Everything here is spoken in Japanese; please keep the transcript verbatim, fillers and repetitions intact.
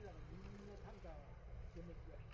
らみんな食べたよめきが。